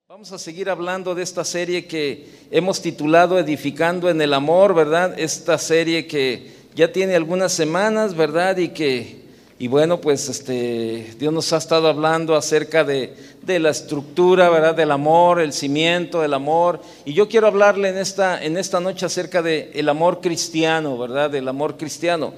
Vamos a seguir hablando de esta serie que hemos titulado Edificando en el Amor, ¿verdad? Esta serie que ya tiene algunas semanas, ¿verdad? Y bueno, pues Dios nos ha estado hablando acerca de la estructura, ¿verdad? Del amor, el cimiento del amor. Y yo quiero hablarle en esta noche acerca del amor cristiano, ¿verdad? Del amor cristiano.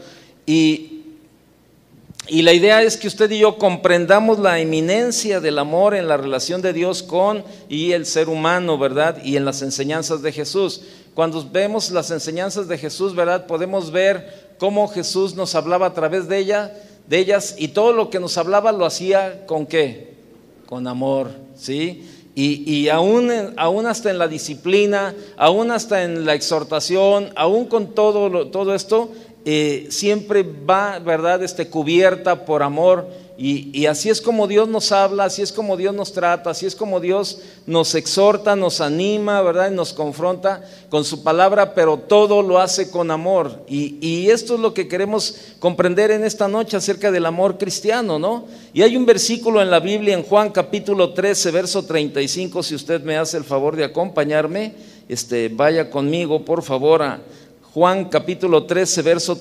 Y la idea es que usted y yo comprendamos la eminencia del amor en la relación de Dios con y el ser humano, ¿verdad? Y en las enseñanzas de Jesús. Cuando vemos las enseñanzas de Jesús, ¿verdad? Podemos ver cómo Jesús nos hablaba a través de ellas, y todo lo que nos hablaba lo hacía ¿con qué? Con amor, ¿sí? Y aún hasta en la disciplina, aún hasta en la exhortación, aún con todo esto, siempre va, ¿verdad? Cubierta por amor, y así es como Dios nos habla, así es como Dios nos trata, así es como Dios nos exhorta, nos anima, ¿verdad? Y nos confronta con su palabra, pero todo lo hace con amor, y esto es lo que queremos comprender en esta noche acerca del amor cristiano, ¿no? Y hay un versículo en la Biblia, en Juan capítulo 13, verso 35, si usted me hace el favor de acompañarme, vaya conmigo por favor a Juan capítulo 13, verso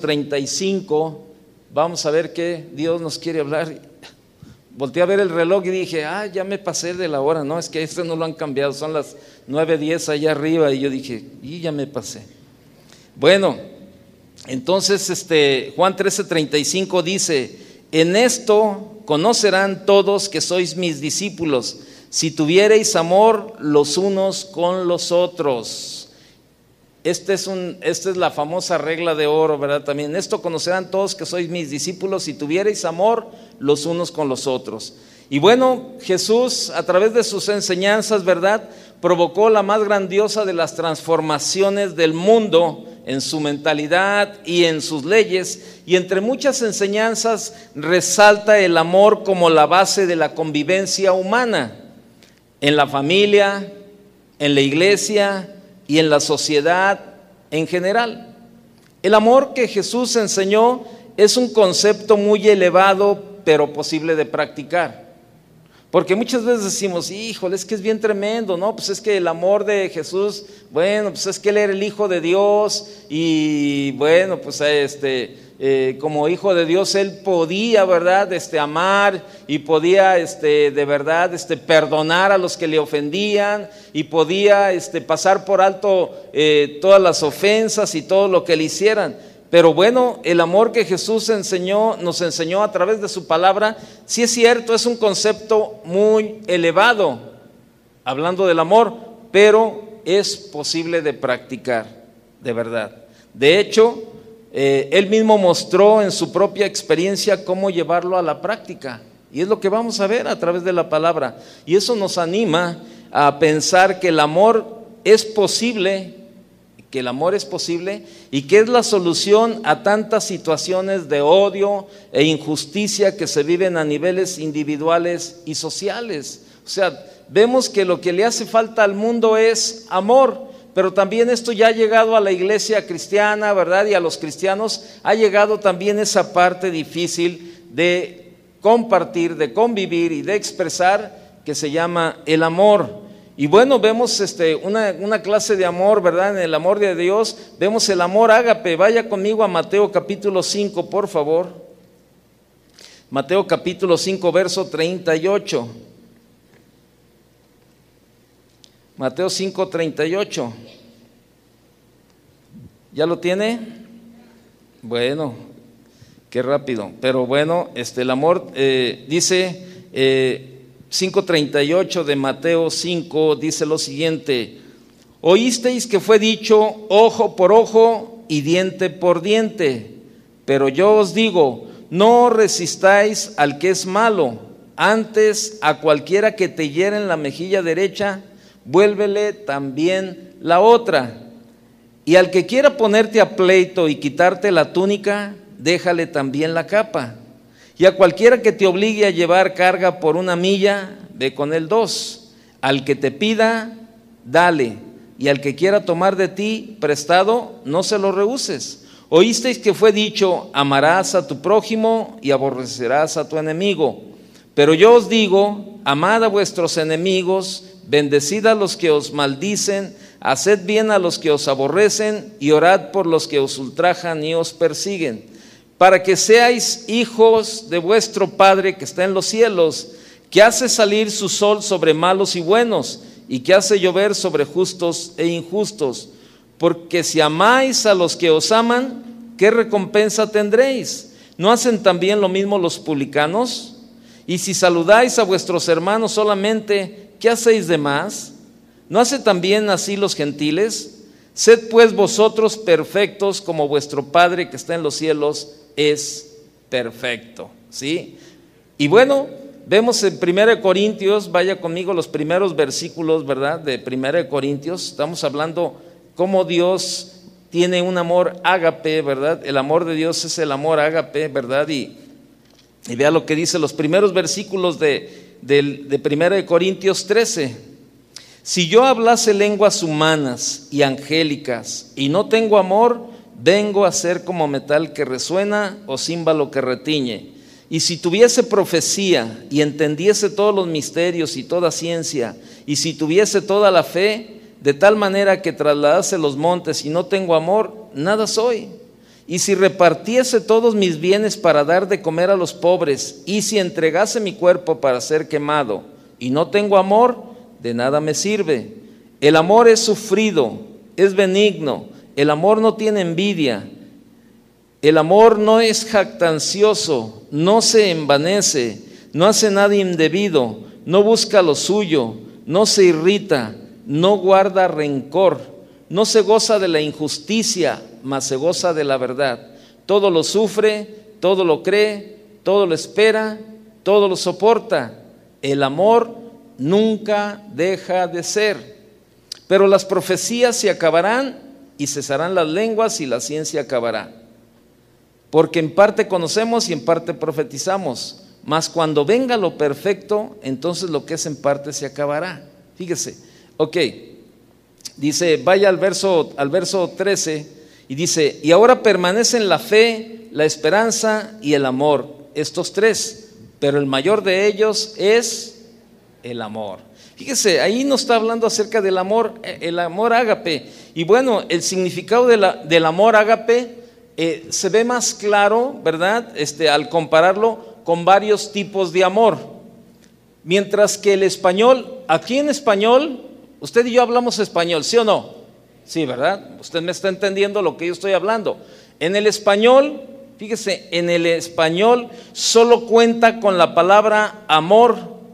35, vamos a ver qué Dios nos quiere hablar. Volteé a ver el reloj y dije, ya me pasé de la hora, no, es que no lo han cambiado, son las 9:10 allá arriba, y yo dije, ya me pasé. Bueno, entonces Juan 13, 35 dice, en esto conocerán todos que sois mis discípulos, si tuviereis amor los unos con los otros. Esta es la famosa regla de oro, ¿verdad? También, esto conocerán todos que sois mis discípulos si tuviereis amor los unos con los otros. Y bueno, Jesús a través de sus enseñanzas, ¿verdad? Provocó la más grandiosa de las transformaciones del mundo en su mentalidad y en sus leyes, y entre muchas enseñanzas resalta el amor como la base de la convivencia humana, en la familia, en la iglesia y en la sociedad en general. El amor que Jesús enseñó es un concepto muy elevado, pero posible de practicar. Porque muchas veces decimos, híjole, es que es bien tremendo, ¿no? Pues es que el amor de Jesús, bueno, pues es que Él era el Hijo de Dios, y bueno, pues como Hijo de Dios Él podía, ¿verdad? Amar, y podía, de verdad, perdonar a los que le ofendían, y podía, pasar por alto todas las ofensas y todo lo que le hicieran. Pero bueno, el amor que Jesús nos enseñó a través de su palabra, sí es cierto, es un concepto muy elevado, hablando del amor, pero es posible de practicar, de verdad. De hecho, Él mismo mostró en su propia experiencia cómo llevarlo a la práctica, y es lo que vamos a ver a través de la palabra, y eso nos anima a pensar que el amor es posible, y que es la solución a tantas situaciones de odio e injusticia que se viven a niveles individuales y sociales. O sea, vemos que lo que le hace falta al mundo es amor, pero también esto ya ha llegado a la iglesia cristiana, ¿verdad? Y a los cristianos ha llegado también esa parte difícil de compartir, de convivir y de expresar, que se llama el amor. Y bueno, vemos una clase de amor, ¿verdad? En el amor de Dios vemos el amor ágape. Vaya conmigo a Mateo capítulo 5, por favor. Mateo capítulo 5, verso 38. Mateo 5, 38. ¿Ya lo tiene? Bueno, qué rápido. Pero bueno, el amor dice 5:38 de Mateo 5 dice lo siguiente: oísteis que fue dicho ojo por ojo y diente por diente, pero yo os digo, no resistáis al que es malo, antes a cualquiera que te hiere en la mejilla derecha, vuélvele también la otra, y al que quiera ponerte a pleito y quitarte la túnica, déjale también la capa. Y a cualquiera que te obligue a llevar carga por 1 milla, ve con él 2. Al que te pida, dale. Y al que quiera tomar de ti prestado, no se lo rehuses. Oísteis que fue dicho, amarás a tu prójimo y aborrecerás a tu enemigo. Pero yo os digo, amad a vuestros enemigos, bendecid a los que os maldicen, haced bien a los que os aborrecen, y orad por los que os ultrajan y os persiguen, para que seáis hijos de vuestro Padre que está en los cielos, que hace salir su sol sobre malos y buenos, y que hace llover sobre justos e injustos. Porque si amáis a los que os aman, ¿qué recompensa tendréis? ¿No hacen también lo mismo los publicanos? Y si saludáis a vuestros hermanos solamente, ¿qué hacéis de más? ¿No hace también así los gentiles? Sed pues vosotros perfectos, como vuestro Padre que está en los cielos es perfecto. ¿Sí? Y bueno, vemos en 1 Corintios, vaya conmigo los primeros versículos, ¿verdad? De 1 Corintios, estamos hablando cómo Dios tiene un amor ágape, ¿verdad? El amor de Dios es el amor ágape, ¿verdad? Y vea lo que dice los primeros versículos de 1 Corintios 13. Si yo hablase lenguas humanas y angélicas y no tengo amor, vengo a ser como metal que resuena o címbalo que retiñe. Y si tuviese profecía y entendiese todos los misterios y toda ciencia, y si tuviese toda la fe, de tal manera que trasladase los montes y no tengo amor, nada soy. Y si repartiese todos mis bienes para dar de comer a los pobres, y si entregase mi cuerpo para ser quemado, y no tengo amor, de nada me sirve. El amor es sufrido, es benigno, el amor no tiene envidia, el amor no es jactancioso, no se envanece, no hace nada indebido, no busca lo suyo, no se irrita, no guarda rencor, no se goza de la injusticia, mas se goza de la verdad. Todo lo sufre, todo lo cree, todo lo espera, todo lo soporta. El amor nunca deja de ser. Pero las profecías se acabarán y cesarán las lenguas y la ciencia acabará. Porque en parte conocemos y en parte profetizamos, mas cuando venga lo perfecto, entonces lo que es en parte se acabará. Fíjese, ok, dice, vaya al verso 13 y dice, y ahora permanecen la fe, la esperanza y el amor, estos tres, pero el mayor de ellos es el amor. Fíjese, ahí nos está hablando acerca del amor, el amor ágape. Y bueno, el significado del amor ágape se ve más claro, ¿verdad? Al compararlo con varios tipos de amor. Mientras que el español, aquí en español, usted y yo hablamos español, ¿sí o no? Sí, ¿verdad? Usted me está entendiendo lo que yo estoy hablando. En el español, fíjese, en el español solo cuenta con la palabra amor,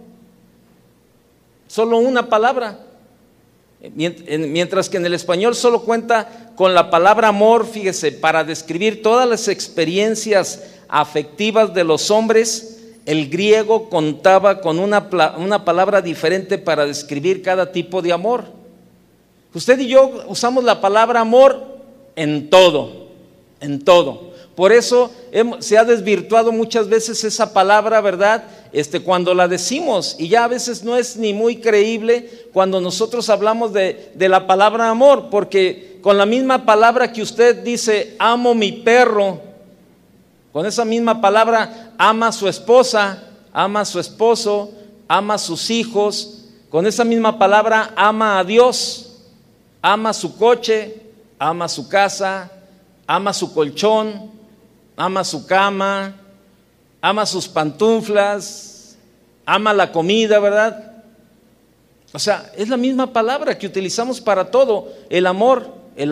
solo una palabra. Mientras que en el español solo cuenta con la palabra amor, fíjese, para describir todas las experiencias afectivas de los hombres, el griego contaba con una palabra diferente para describir cada tipo de amor. Usted y yo usamos la palabra amor en todo, en todo. Por eso se ha desvirtuado muchas veces esa palabra, ¿verdad? Cuando la decimos, y ya a veces no es ni muy creíble cuando nosotros hablamos de la palabra amor, porque con la misma palabra que usted dice, amo mi perro, con esa misma palabra ama a su esposa, ama a su esposo, ama a sus hijos, con esa misma palabra ama a Dios, ama su coche, ama su casa, ama su colchón, ama su cama, ama sus pantuflas, ama la comida, ¿verdad? O sea, es la misma palabra que utilizamos para todo. El amor,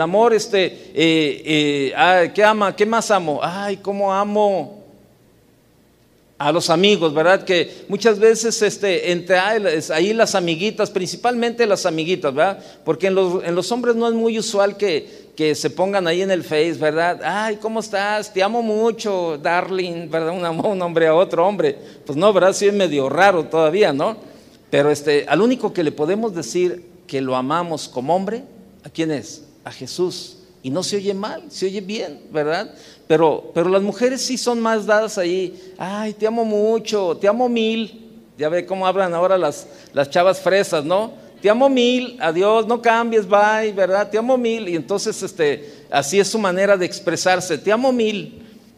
¿qué ama? ¿Qué más amo? Ay, cómo amo a los amigos, ¿verdad? Que muchas veces entre ahí las amiguitas, principalmente las amiguitas, ¿verdad? Porque en los hombres no es muy usual que se pongan ahí en el Face, ¿verdad? Ay, ¿cómo estás? Te amo mucho, darling, ¿verdad? Un hombre a otro hombre. Pues no, ¿verdad? Sí es medio raro todavía, ¿no? Pero al único que le podemos decir que lo amamos como hombre, ¿a quién es? A Jesús. Y no se oye mal, se oye bien, ¿verdad? Pero las mujeres sí son más dadas ahí. Ay, te amo mucho, te amo mil. Ya ve cómo hablan ahora las chavas fresas, ¿no? Te amo mil, adiós, no cambies, bye, ¿verdad? Te amo mil. Y entonces así es su manera de expresarse, te amo mil.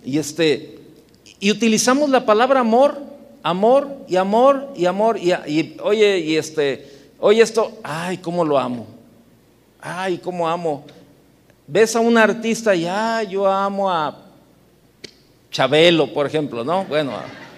Y utilizamos la palabra amor, amor y amor y amor. Oye esto, ay, cómo lo amo. Ay, cómo amo. Ves a un artista y, ay, yo amo a Chabelo, por ejemplo, ¿no? Bueno,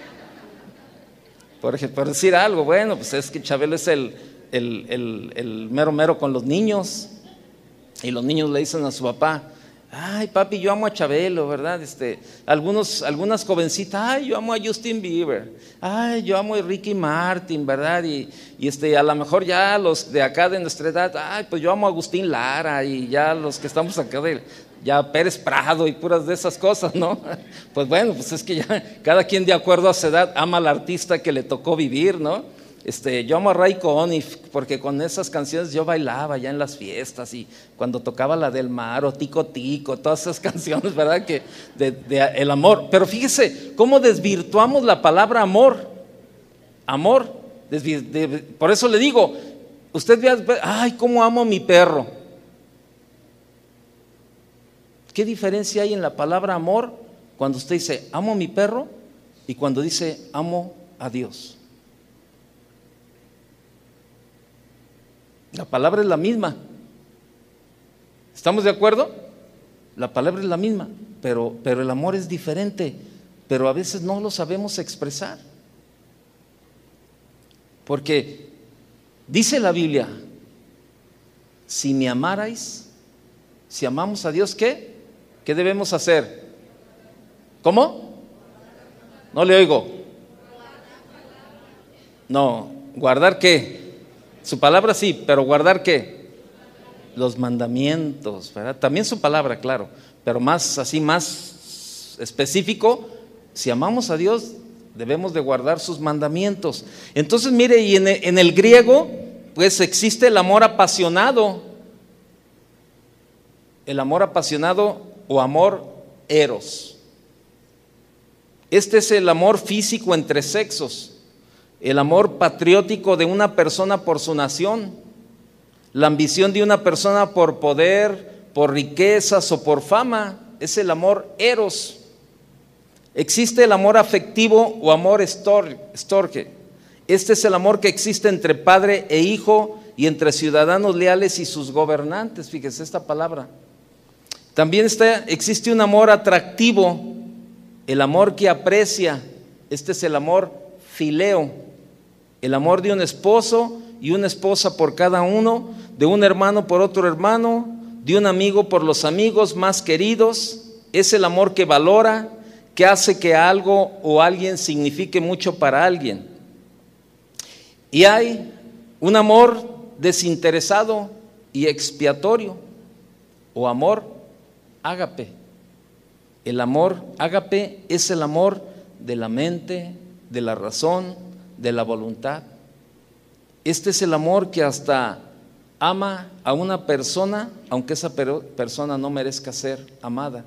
por decir algo, bueno, pues es que Chabelo es el mero mero con los niños, y los niños le dicen a su papá, ay papi, yo amo a Chabelo, ¿verdad? Algunas jovencitas, ay, yo amo a Justin Bieber, ay, yo amo a Ricky Martin, ¿verdad? Y a lo mejor ya los de acá de nuestra edad, ay, pues yo amo a Agustín Lara, y ya los que estamos acá ya Pérez Prado y puras de esas cosas, ¿no? Pues bueno, pues es que ya cada quien de acuerdo a su edad ama al artista que le tocó vivir, ¿no? Yo amo a Ray Conniff porque con esas canciones yo bailaba ya en las fiestas, y cuando tocaba la del mar o Tico Tico, todas esas canciones, ¿verdad? Que de el amor. Pero fíjese cómo desvirtuamos la palabra amor. Amor. Por eso le digo, usted ve, ay, cómo amo a mi perro. ¿Qué diferencia hay en la palabra amor cuando usted dice amo a mi perro y cuando dice amo a Dios? La palabra es la misma. ¿Estamos de acuerdo? La palabra es la misma, pero el amor es diferente, pero a veces no lo sabemos expresar. Porque dice la Biblia, si me amarais, si amamos a Dios, ¿qué? ¿Qué debemos hacer? ¿Cómo? No le oigo. No, ¿guardar qué? Su palabra sí, pero ¿guardar qué? Los mandamientos, ¿verdad? También su palabra, claro, pero más específico, si amamos a Dios, debemos de guardar sus mandamientos. Entonces, mire, y en el griego, pues existe el amor apasionado. El amor apasionado o amor eros. Este es el amor físico entre sexos, el amor patriótico de una persona por su nación, la ambición de una persona por poder, por riquezas o por fama, es el amor eros. Existe el amor afectivo o amor storge. Este es el amor que existe entre padre e hijo y entre ciudadanos leales y sus gobernantes. Fíjese esta palabra. También existe un amor atractivo, el amor que aprecia. Este es el amor fileo, el amor de un esposo y una esposa por cada uno, de un hermano por otro hermano, de un amigo por los amigos más queridos. Es el amor que valora, que hace que algo o alguien signifique mucho para alguien. Y hay un amor desinteresado y expiatorio, o amor ágape. El amor ágape es el amor de la mente, de la razón, de la voluntad. Este es el amor que hasta ama a una persona, aunque esa persona no merezca ser amada.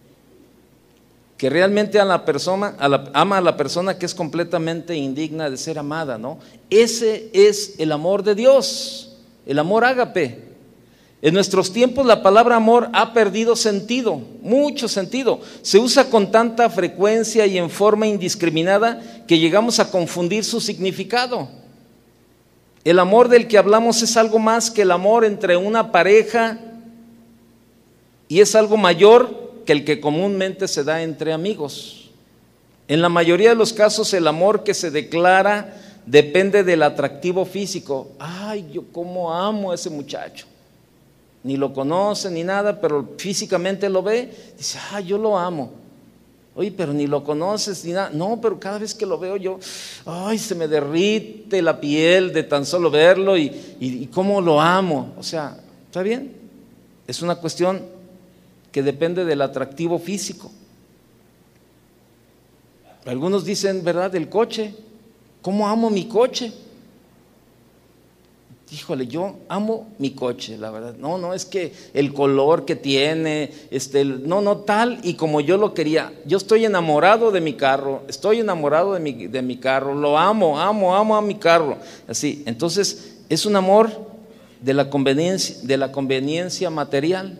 Que realmente ama a la persona que es completamente indigna de ser amada, ¿no? Ese es el amor de Dios, el amor ágape. En nuestros tiempos la palabra amor ha perdido sentido, mucho sentido. Se usa con tanta frecuencia y en forma indiscriminada que llegamos a confundir su significado. El amor del que hablamos es algo más que el amor entre una pareja, y es algo mayor que el que comúnmente se da entre amigos. En la mayoría de los casos el amor que se declara depende del atractivo físico. Ay, yo cómo amo a ese muchacho. Ni lo conoce ni nada, pero físicamente lo ve, dice, ay, yo lo amo. Oye, pero ni lo conoces ni nada. No, pero cada vez que lo veo yo, ay, se me derrite la piel de tan solo verlo, y cómo lo amo. O sea, ¿está bien? Es una cuestión que depende del atractivo físico. Algunos dicen, ¿verdad?, del coche. ¿Cómo amo mi coche? Híjole, yo amo mi coche, la verdad. No, es que el color que tiene, no tal y como yo lo quería. Yo estoy enamorado de mi carro, de mi carro, lo amo a mi carro. Así, entonces es un amor de la conveniencia material.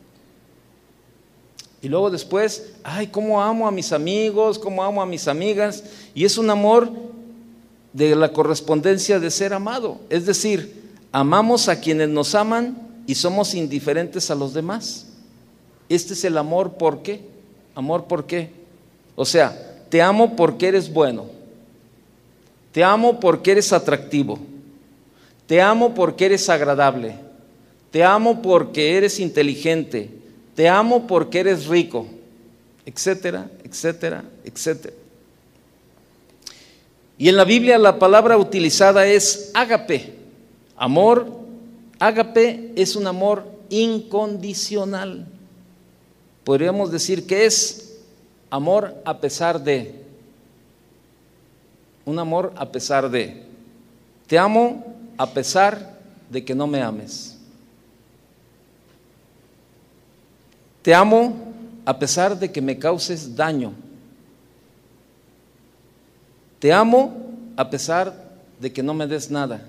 Y luego después, ay, cómo amo a mis amigos, cómo amo a mis amigas. Y es un amor de la correspondencia de ser amado. Es decir, amamos a quienes nos aman y somos indiferentes a los demás. Este es el amor, ¿por qué? ¿Amor por qué? O sea, te amo porque eres bueno, te amo porque eres atractivo, te amo porque eres agradable, te amo porque eres inteligente, te amo porque eres rico, etcétera, etcétera, etcétera. Y en la Biblia la palabra utilizada es ágape. Amor, ágape es un amor incondicional. Podríamos decir que es amor a pesar de. Un amor a pesar de. Te amo a pesar de que no me ames. Te amo a pesar de que me causes daño. Te amo a pesar de que no me des nada.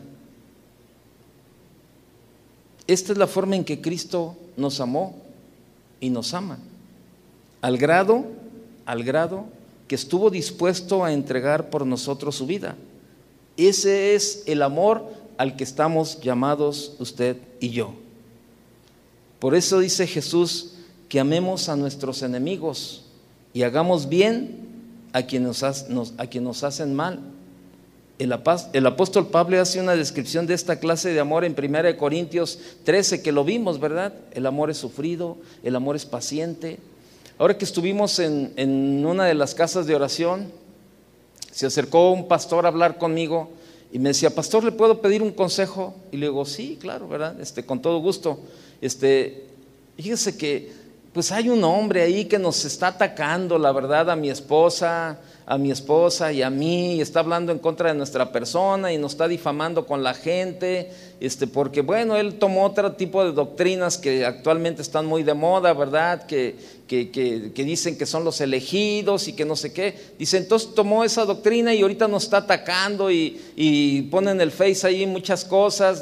Esta es la forma en que Cristo nos amó y nos ama, al grado que estuvo dispuesto a entregar por nosotros su vida. Ese es el amor al que estamos llamados usted y yo. Por eso dice Jesús que amemos a nuestros enemigos y hagamos bien a quienes nos hacen mal. El apóstol Pablo hace una descripción de esta clase de amor en 1 Corintios 13, que lo vimos, ¿verdad? El amor es sufrido, el amor es paciente. Ahora que estuvimos en una de las casas de oración, se acercó un pastor a hablar conmigo y me decía: pastor, ¿le puedo pedir un consejo? Y le digo: sí, claro, ¿verdad? Con todo gusto. Fíjese que pues hay un hombre ahí que nos está atacando, la verdad, a mi esposa y a mí, y está hablando en contra de nuestra persona y nos está difamando con la gente, porque bueno, él tomó otro tipo de doctrinas que actualmente están muy de moda, ¿verdad? Que dicen que son los elegidos y que no sé qué. Dice, entonces tomó esa doctrina y ahorita nos está atacando y pone en el Face ahí muchas cosas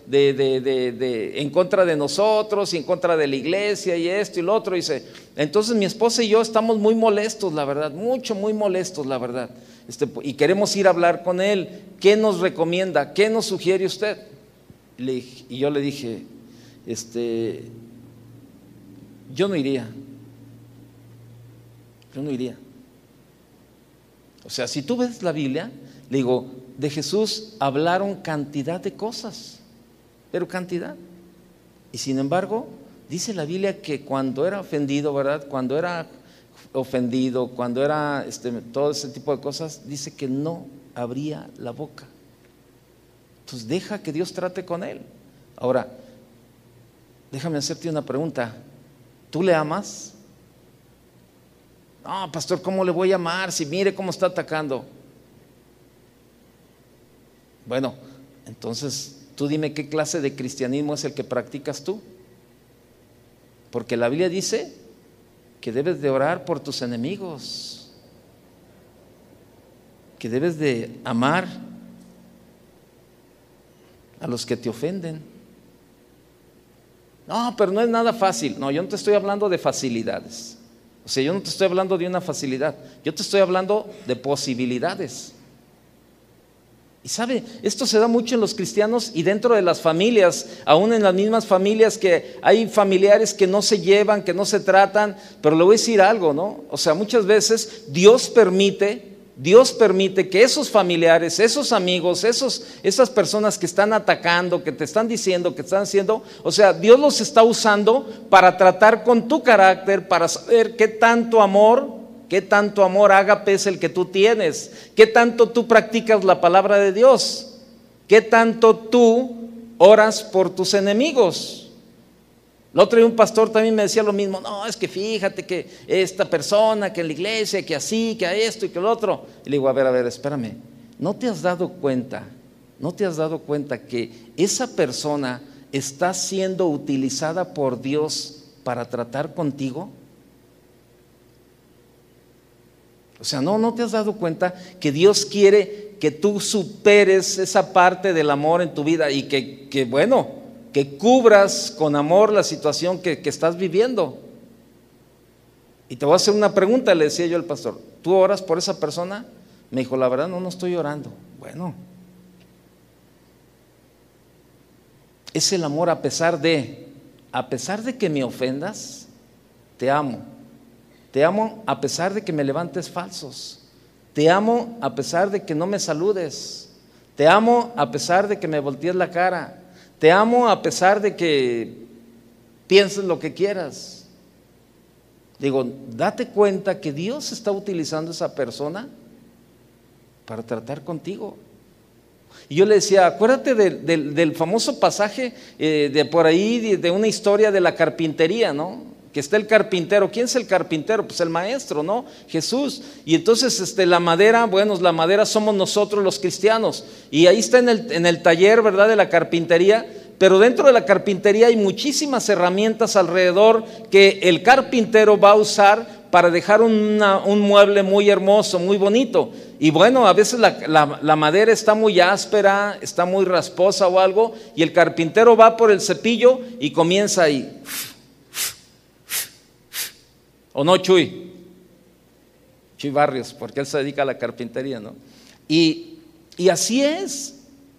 en contra de nosotros y en contra de la iglesia y esto y lo otro. Dice, entonces mi esposa y yo estamos muy molestos, la verdad, muy molestos, la verdad, y queremos ir a hablar con él. ¿Qué nos recomienda? ¿Qué nos sugiere usted? Y yo le dije, yo no iría. O sea, si tú ves la Biblia, le digo, de Jesús hablaron cantidad de cosas, pero cantidad. Y sin embargo, dice la Biblia que cuando era ofendido, ¿verdad? Cuando era todo ese tipo de cosas, dice que no abría la boca. Entonces deja que Dios trate con él. Ahora, déjame hacerte una pregunta. ¿Tú le amas? No, pastor, ¿cómo le voy a amar si mire cómo está atacando? Bueno, entonces tú dime qué clase de cristianismo es el que practicas tú. Porque la Biblia dice que debes de orar por tus enemigos, que debes de amar a los que te ofenden. No, pero no es nada fácil. No, yo no te estoy hablando de facilidades. O sea, yo no te estoy hablando de una facilidad. Yo te estoy hablando de posibilidades. Y sabe, esto se da mucho en los cristianos y dentro de las familias, aún en las mismas familias, que hay familiares que no se llevan, que no se tratan. Pero le voy a decir algo, ¿no? O sea, muchas veces Dios permite que esos familiares, esos amigos, esas personas que están atacando, que te están diciendo, que están haciendo, o sea, Dios los está usando para tratar con tu carácter, para saber qué tanto amor ágape es el que tú tienes, qué tanto tú practicas la palabra de Dios, qué tanto tú oras por tus enemigos. El otro día un pastor también me decía lo mismo. No, es que fíjate que esta persona, que en la iglesia, que así, que a esto y que lo otro. Y le digo, a ver, espérame, ¿no te has dado cuenta que esa persona está siendo utilizada por Dios para tratar contigo? O sea, ¿no te has dado cuenta que Dios quiere que tú superes esa parte del amor en tu vida y que cubras con amor la situación que estás viviendo? Y te voy a hacer una pregunta, le decía yo al pastor, ¿tú oras por esa persona? Me dijo, la verdad no estoy orando. Bueno, Es el amor a pesar de que me ofendas, te amo. Te amo a pesar de que me levantes falsos. Te amo a pesar de que no me saludes. Te amo a pesar de que me voltees la cara. Te amo a pesar de que pienses lo que quieras. Digo, date cuenta que Dios está utilizando a esa persona para tratar contigo. Y yo le decía, acuérdate del famoso pasaje de por ahí, de una historia de la carpintería, ¿no? Que está el carpintero. ¿Quién es el carpintero? Pues el maestro, ¿no? Jesús. Y entonces la madera, bueno, la madera somos nosotros los cristianos. Y ahí está en el taller, ¿verdad?, de la carpintería. Pero dentro de la carpintería hay muchísimas herramientas alrededor que el carpintero va a usar para dejar un mueble muy hermoso, muy bonito. Y bueno, a veces la madera está muy áspera, está muy rasposa o algo, y el carpintero va por el cepillo y comienza ahí. ¿O no, Chuy? Chuy Barrios, porque él se dedica a la carpintería, ¿no? Y así es.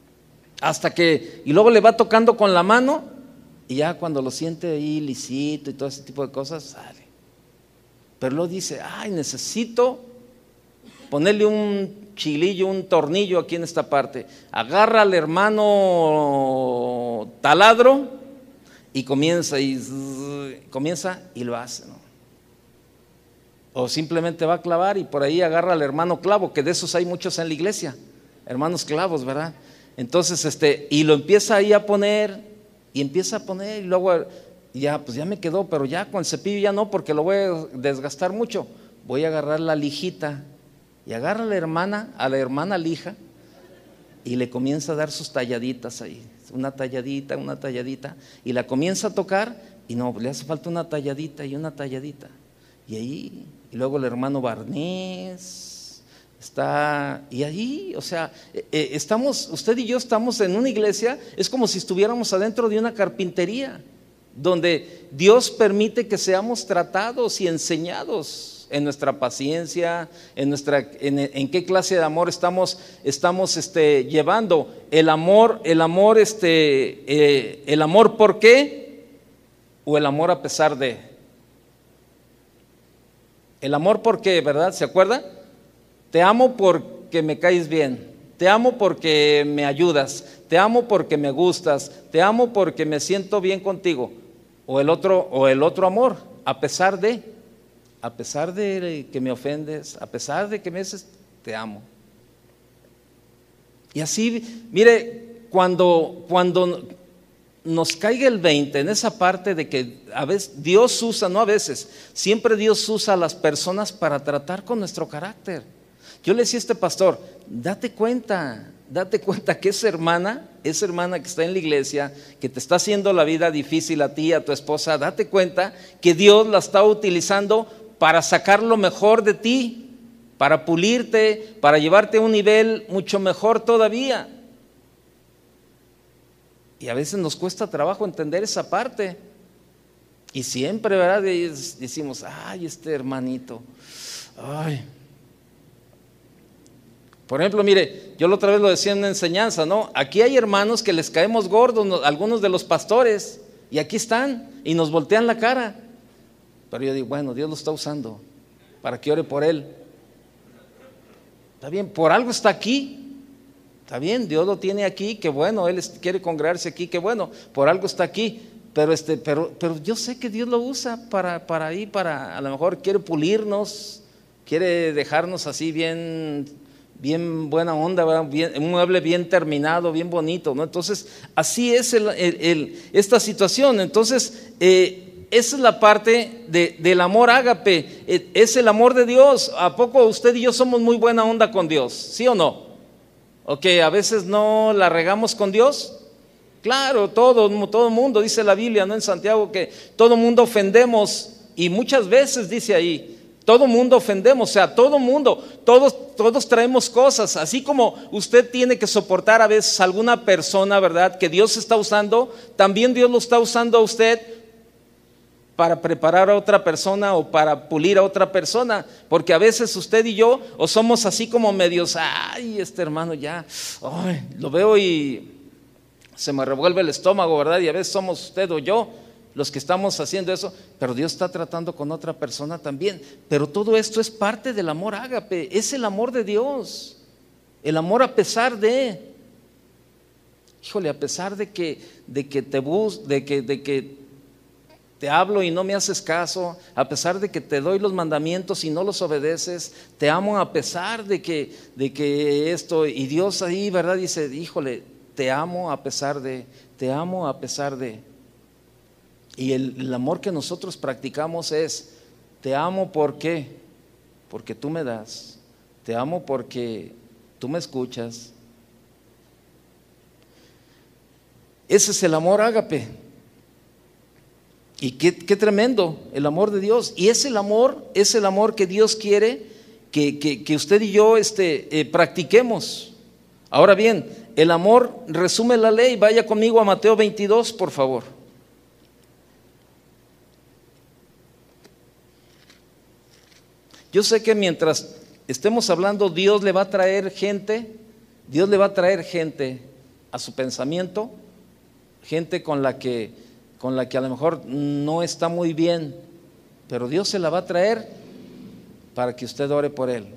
Y luego le va tocando con la mano, y ya cuando lo siente ahí lisito y todo ese tipo de cosas, sale. Pero luego dice, ay, necesito ponerle un chilillo, un tornillo aquí en esta parte. Agarra al hermano taladro y comienza y lo hace, ¿no? O simplemente va a clavar y por ahí agarra al hermano clavo, que de esos hay muchos en la iglesia, hermanos clavos, ¿verdad? Entonces, y lo empieza ahí a poner, y luego ya, pues ya me quedó, pero ya con el cepillo ya no, porque lo voy a desgastar mucho. Voy a agarrar la lijita, y agarra a la hermana lija, y le comienza a dar sus talladitas ahí, una talladita, y la comienza a tocar, y no, le hace falta una talladita, y luego el hermano barniz. Y ahí, o sea, usted y yo estamos en una iglesia, es como si estuviéramos adentro de una carpintería, donde Dios permite que seamos tratados y enseñados en nuestra paciencia, en qué clase de amor estamos llevando. El amor ¿por qué? O el amor a pesar de. El amor ¿por qué? ¿Verdad? ¿Se acuerda? Te amo porque me caes bien, te amo porque me ayudas, te amo porque me gustas, te amo porque me siento bien contigo. O el otro amor, a pesar de que me ofendes, a pesar de que me dices, te amo. Y así, mire, cuando nos caiga el 20 en esa parte de que a veces Dios usa, no a veces, siempre Dios usa a las personas para tratar con nuestro carácter. Yo le decía a este pastor, date cuenta que esa hermana que está en la iglesia, que te está haciendo la vida difícil a ti, a tu esposa, date cuenta que Dios la está utilizando para sacar lo mejor de ti, para pulirte, para llevarte a un nivel mucho mejor todavía. Y a veces nos cuesta trabajo entender esa parte. Y siempre, ¿verdad? Decimos, ay, este hermanito, ay. Por ejemplo, mire, yo la otra vez lo decía en una enseñanza, ¿no? Aquí hay hermanos que les caemos gordos, algunos de los pastores, y aquí están, y nos voltean la cara. Pero yo digo, bueno, Dios lo está usando para que ore por él. Está bien, por algo está aquí. Está bien, Dios lo tiene aquí, qué bueno, él quiere congregarse aquí, qué bueno, por algo está aquí. Pero yo sé que Dios lo usa para a lo mejor quiere pulirnos, quiere dejarnos así bien buena onda, ¿verdad? Un mueble bien terminado, bien bonito, ¿no? Entonces, así es esta situación. Entonces, esa es la parte del amor ágape, es el amor de Dios. ¿A poco usted y yo somos muy buena onda con Dios? ¿Sí o no? ¿Ok? ¿A veces no la regamos con Dios? Claro, todo mundo, dice la Biblia, ¿no? En Santiago, que todo mundo ofendemos, y muchas veces dice ahí, todo mundo ofendemos, o sea, todo mundo, todos traemos cosas, así como usted tiene que soportar a veces a alguna persona, ¿verdad?, que Dios está usando, también Dios lo está usando a usted para preparar a otra persona o para pulir a otra persona, porque a veces usted y yo o somos así como medios, ay, este hermano ya, ay, lo veo y se me revuelve el estómago, ¿verdad? Y a veces somos usted o yo los que estamos haciendo eso, pero Dios está tratando con otra persona también. Pero todo esto es parte del amor ágape, es el amor de Dios, el amor a pesar de, híjole, a pesar de que te hablo y no me haces caso, a pesar de que te doy los mandamientos y no los obedeces, te amo a pesar de que esto, y Dios ahí, ¿verdad? Dice, híjole, te amo a pesar de, te amo a pesar de. Y el amor que nosotros practicamos es, te amo porque tú me das, te amo porque tú me escuchas. Ese es el amor ágape. Y qué tremendo el amor de Dios. Y es el amor que Dios quiere que usted y yo practiquemos. Ahora bien, el amor resume la ley. Vaya conmigo a Mateo 22, por favor. Yo sé que mientras estemos hablando, Dios le va a traer gente a su pensamiento, gente con la que a lo mejor no está muy bien, pero Dios se la va a traer para que usted ore por él.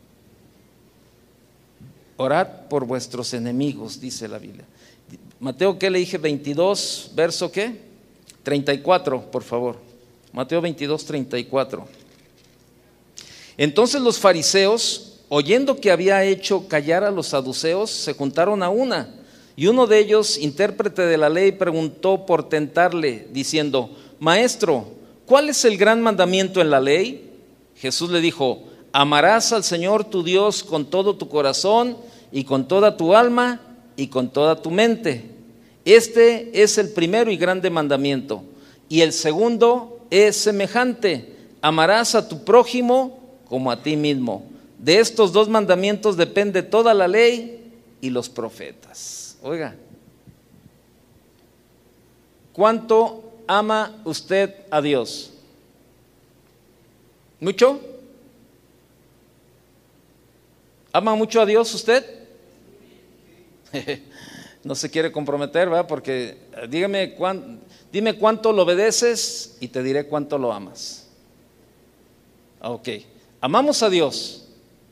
Orad por vuestros enemigos, dice la Biblia. Mateo, ¿qué le dije? 22, verso ¿qué? 34, por favor. Mateo 22, 34. Entonces los fariseos, oyendo que había hecho callar a los saduceos, se juntaron a una. Y uno de ellos, intérprete de la ley, preguntó por tentarle, diciendo, Maestro, ¿cuál es el gran mandamiento en la ley? Jesús le dijo, amarás al Señor tu Dios con todo tu corazón y con toda tu alma y con toda tu mente. Este es el primero y grande mandamiento. Y el segundo es semejante, amarás a tu prójimo como a ti mismo. De estos dos mandamientos depende toda la ley y los profetas. Oiga, ¿cuánto ama usted a Dios? ¿Mucho? ¿Ama mucho a Dios usted? No se quiere comprometer, ¿verdad? Porque dime cuánto lo obedeces y te diré cuánto lo amas. Ok, amamos a Dios.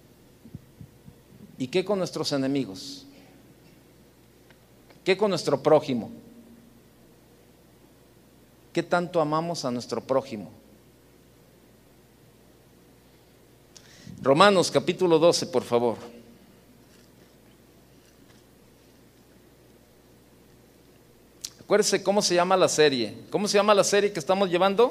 ¿Y qué con nuestros enemigos? ¿Qué con nuestro prójimo? ¿Qué tanto amamos a nuestro prójimo? Romanos capítulo 12, por favor. Acuérdese cómo se llama la serie. ¿Cómo se llama la serie que estamos llevando?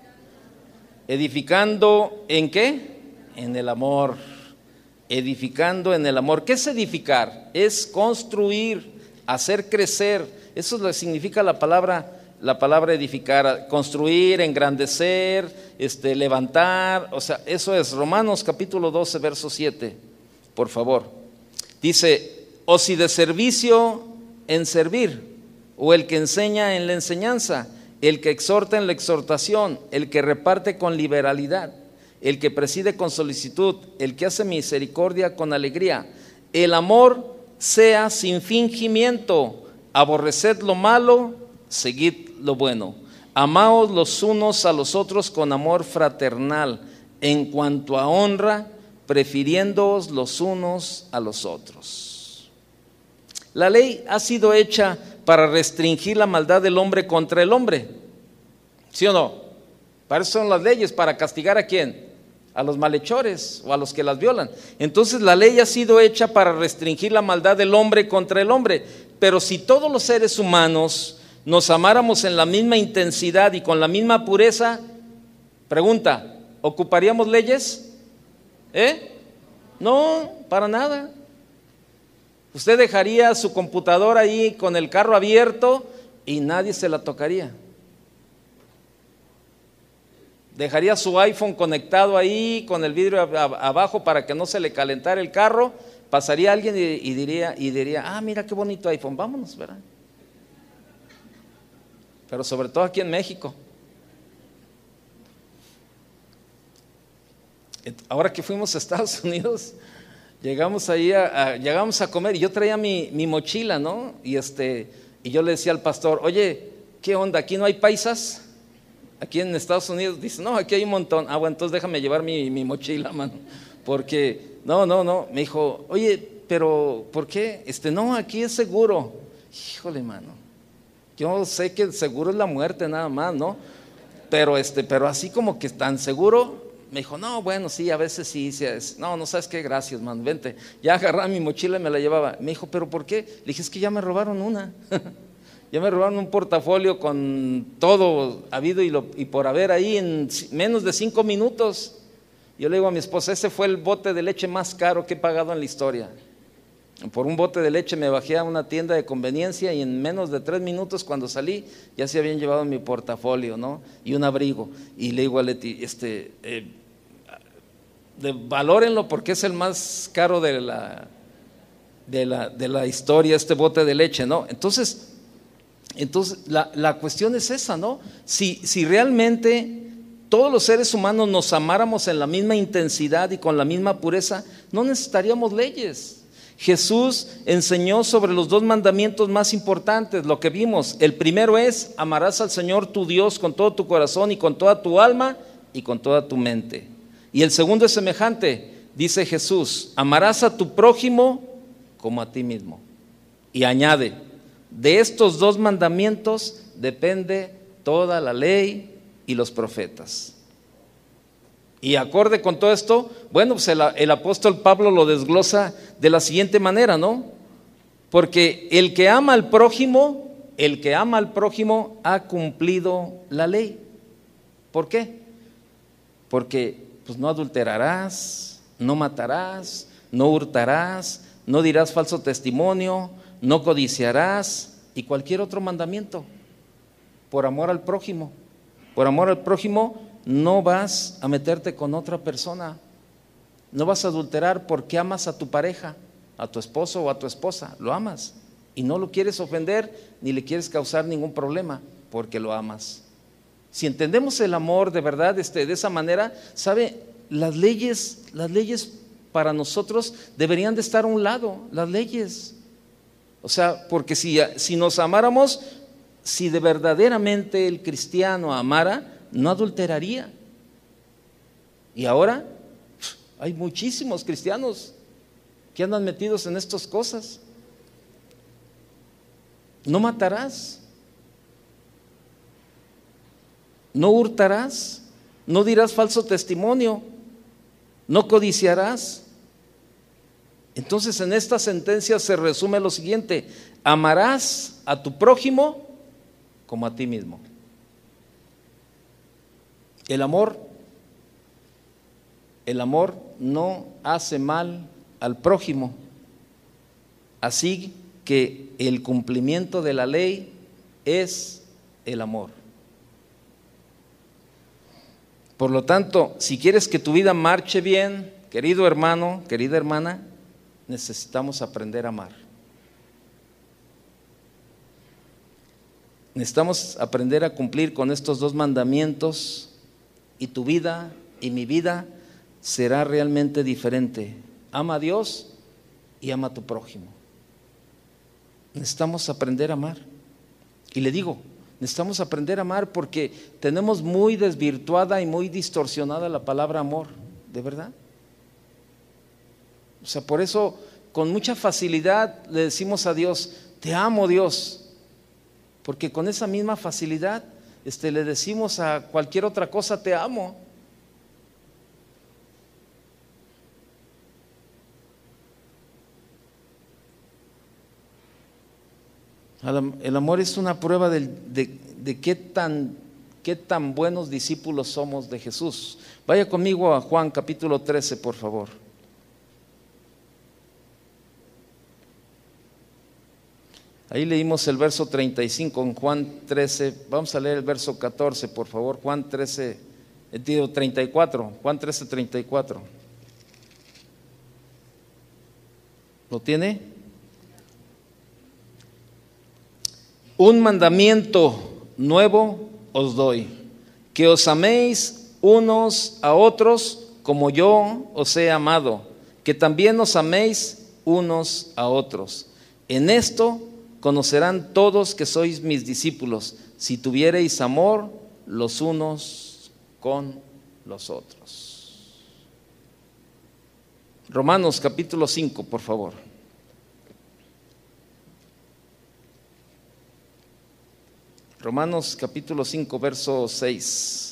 Edificando ¿en qué? En el amor. Edificando en el amor. ¿Qué es edificar? Es construir, hacer crecer. Eso es lo que significa la palabra edificar, construir, engrandecer, levantar. O sea, eso es Romanos capítulo 12, verso 7, por favor. Dice, o si de servicio en servir, o el que enseña en la enseñanza, el que exhorta en la exhortación, el que reparte con liberalidad, el que preside con solicitud, el que hace misericordia con alegría. El amor sea sin fingimiento, aborreced lo malo, seguid lo bueno. Amaos los unos a los otros con amor fraternal, en cuanto a honra, prefiriéndoos los unos a los otros. La ley ha sido hecha para restringir la maldad del hombre contra el hombre. ¿Sí o no? Para eso son las leyes, para castigar ¿a quién? A los malhechores o a los que las violan. Entonces la ley ha sido hecha para restringir la maldad del hombre contra el hombre. Pero si todos los seres humanos nos amáramos en la misma intensidad y con la misma pureza, pregunta, ¿ocuparíamos leyes? No, para nada. Usted dejaría su computadora ahí con el carro abierto y nadie se la tocaría. Dejaría su iPhone conectado ahí con el vidrio abajo para que no se le calentara el carro. Pasaría alguien y diría, ah, mira qué bonito iPhone, vámonos, ¿verdad? Pero sobre todo aquí en México. Ahora que fuimos a Estados Unidos, llegamos ahí llegamos a comer y yo traía mi mochila, ¿no? Y yo le decía al pastor, oye, ¿qué onda? ¿Aquí no hay paisas? Aquí en Estados Unidos. Dice, no, aquí hay un montón. Ah, bueno, entonces déjame llevar mi mochila, mano. Porque, no. Me dijo, oye, pero ¿por qué? No, aquí es seguro. Híjole, mano. Yo sé que el seguro es la muerte nada más, ¿no? Pero así como que tan seguro. Me dijo, no, bueno, sí, a veces sí. No, sabes qué, gracias, man, vente. Ya agarraba mi mochila y me la llevaba. Me dijo, ¿pero por qué? Le dije, es que ya me robaron una. Ya me robaron un portafolio con todo habido y por haber ahí en menos de 5 minutos. Yo le digo a mi esposa, ese fue el bote de leche más caro que he pagado en la historia. Por un bote de leche me bajé a una tienda de conveniencia y en menos de 3 minutos cuando salí ya se habían llevado mi portafolio, ¿no? Y un abrigo. Y le digo a Leti, valórenlo porque es el más caro de la historia, este bote de leche, ¿no? Entonces la cuestión es esa, ¿no? Si realmente todos los seres humanos nos amáramos en la misma intensidad y con la misma pureza, no necesitaríamos leyes. Jesús enseñó sobre los 2 mandamientos más importantes, lo que vimos. El primero es, amarás al Señor tu Dios con todo tu corazón y con toda tu alma y con toda tu mente. Y el segundo es semejante, dice Jesús, amarás a tu prójimo como a ti mismo. Y añade, de estos 2 mandamientos depende toda la ley y los profetas. Y acorde con todo esto, bueno, pues el apóstol Pablo lo desglosa de la siguiente manera, ¿no? Porque el que ama al prójimo ha cumplido la ley. ¿Por qué? Porque pues no adulterarás, no matarás, no hurtarás, no dirás falso testimonio, no codiciarás y cualquier otro mandamiento por amor al prójimo. Por amor al prójimo no vas a meterte con otra persona, no vas a adulterar porque amas a tu pareja, a tu esposo o a tu esposa, lo amas y no lo quieres ofender ni le quieres causar ningún problema porque lo amas. Si entendemos el amor de verdad de esa manera, ¿sabe? Las leyes para nosotros deberían de estar a un lado, las leyes. O sea, porque si nos amáramos, si de verdaderamente el cristiano amara, no adulteraría. Y ahora hay muchísimos cristianos que andan metidos en estas cosas. No matarás, no hurtarás, no dirás falso testimonio, no codiciarás. Entonces en esta sentencia se resume lo siguiente: amarás a tu prójimo como a ti mismo. El amor no hace mal al prójimo, así que el cumplimiento de la ley es el amor. Por lo tanto, si quieres que tu vida marche bien, querido hermano, querida hermana, necesitamos aprender a amar. Necesitamos aprender a cumplir con estos 2 mandamientos y tu vida y mi vida será realmente diferente. Ama a Dios y ama a tu prójimo. Necesitamos aprender a amar. Y le digo, necesitamos aprender a amar porque tenemos muy desvirtuada y muy distorsionada la palabra amor, de verdad. O sea, por eso con mucha facilidad le decimos a Dios, te amo Dios, porque con esa misma facilidad le decimos a cualquier otra cosa, te amo. El amor es una prueba de qué tan buenos discípulos somos de Jesús. Vaya conmigo a Juan capítulo 13, por favor. Ahí leímos el verso 35 en Juan 13. Vamos a leer el verso 14, por favor. Juan 13, 34. Juan 13, 34. ¿Lo tiene? Un mandamiento nuevo os doy, que os améis unos a otros como yo os he amado, que también os améis unos a otros. En esto conocerán todos que sois mis discípulos, si tuviereis amor los unos con los otros. Romanos capítulo 5, por favor. Romanos capítulo 5, verso 6.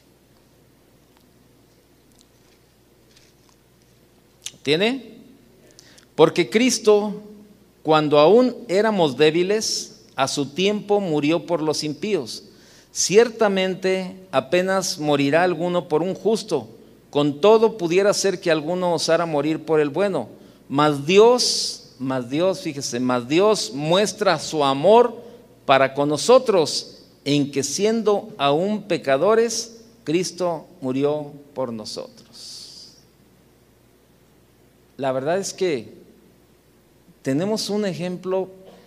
¿Tiene? Porque Cristo, cuando aún éramos débiles, a su tiempo murió por los impíos. Ciertamente apenas morirá alguno por un justo, con todo pudiera ser que alguno osara morir por el bueno. Mas Dios, fíjese, mas Dios muestra su amor para con nosotros, en que siendo aún pecadores, Cristo murió por nosotros. La verdad es que tenemos un ejemplo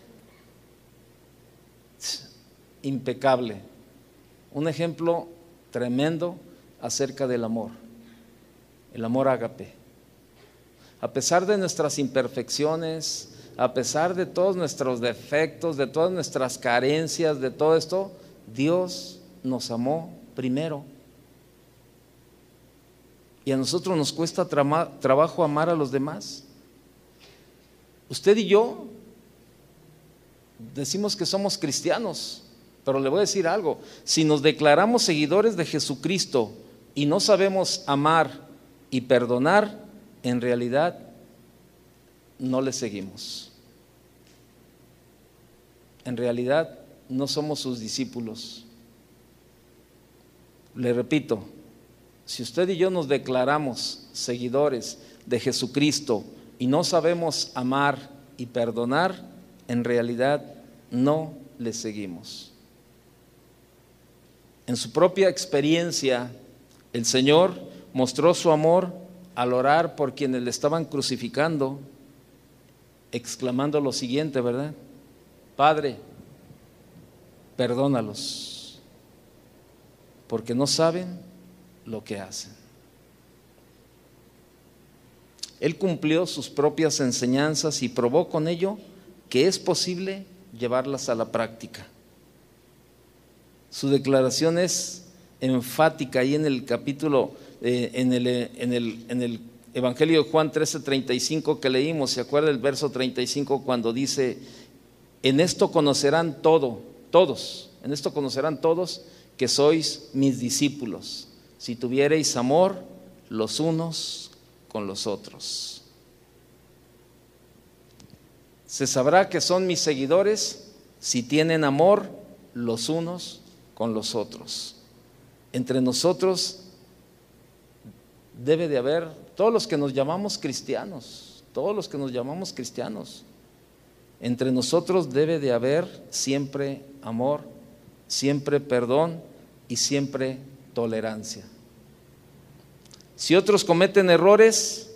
impecable, un ejemplo tremendo acerca del amor, el amor ágape. A pesar de nuestras imperfecciones, a pesar de todos nuestros defectos, de todas nuestras carencias, de todo esto, Dios nos amó primero. Y a nosotros nos cuesta trabajo amar a los demás. Usted y yo decimos que somos cristianos, pero le voy a decir algo: si nos declaramos seguidores de Jesucristo y no sabemos amar y perdonar, en realidad no le seguimos. En realidad no somos sus discípulos. Le repito, si usted y yo nos declaramos seguidores de Jesucristo y no sabemos amar y perdonar, en realidad no le seguimos. En su propia experiencia, el Señor mostró su amor al orar por quienes le estaban crucificando, exclamando lo siguiente, ¿verdad? Padre, perdónalos, porque no saben lo que hacen. Él cumplió sus propias enseñanzas y probó con ello que es posible llevarlas a la práctica. Su declaración es enfática ahí en el capítulo, en el Evangelio de Juan 13:35 que leímos. ¿Se acuerda el verso 35 cuando dice: en esto conocerán todos, en esto conocerán todos que sois mis discípulos, si tuviereis amor los unos con los otros? Se sabrá que son mis seguidores si tienen amor los unos con los otros. Entre nosotros debe de haber, todos los que nos llamamos cristianos, entre nosotros debe de haber siempre amor, siempre perdón y siempre tolerancia. Si otros cometen errores,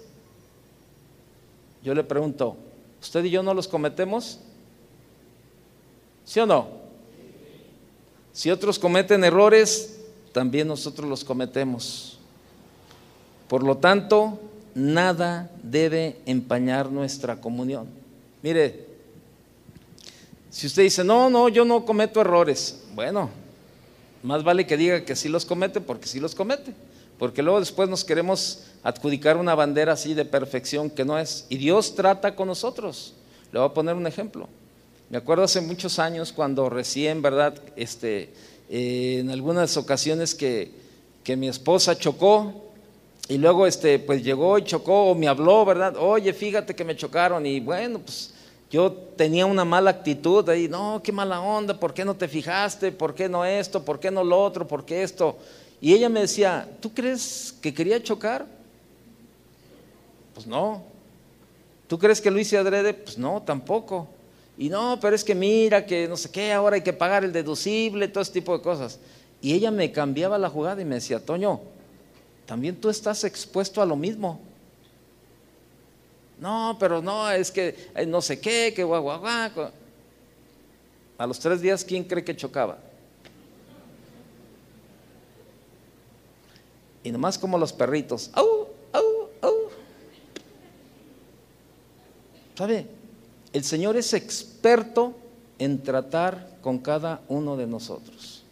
yo le pregunto, ¿usted y yo no los cometemos? ¿Sí o no? Si otros cometen errores, también nosotros los cometemos. Por lo tanto, nada debe empañar nuestra comunión. Mire, si usted dice, no, yo no cometo errores, bueno, más vale que diga que sí los comete, porque sí los comete. Porque luego después nos queremos adjudicar una bandera así de perfección que no es. Y Dios trata con nosotros. Le voy a poner un ejemplo. Me acuerdo hace muchos años cuando recién, ¿verdad? En algunas ocasiones que mi esposa chocó y luego pues llegó y chocó o me habló, ¿verdad? Oye, fíjate que me chocaron, y bueno, pues yo tenía una mala actitud ahí. No, qué mala onda, ¿por qué no te fijaste? ¿Por qué no esto? ¿Por qué no lo otro? ¿Por qué esto? Y ella me decía, ¿tú crees que quería chocar? Pues no. ¿Tú crees que lo hice adrede? Pues no, tampoco. Y no, pero es que mira que no sé qué, ahora hay que pagar el deducible, todo ese tipo de cosas. Y ella me cambiaba la jugada y me decía, Toño, también tú estás expuesto a lo mismo. No, pero no, es que no sé qué, que guau. A los 3 días, ¿quién cree que chocaba? Y nomás como los perritos, ¡au, au, au! ¿Sabe? El Señor es experto en tratar con cada uno de nosotros.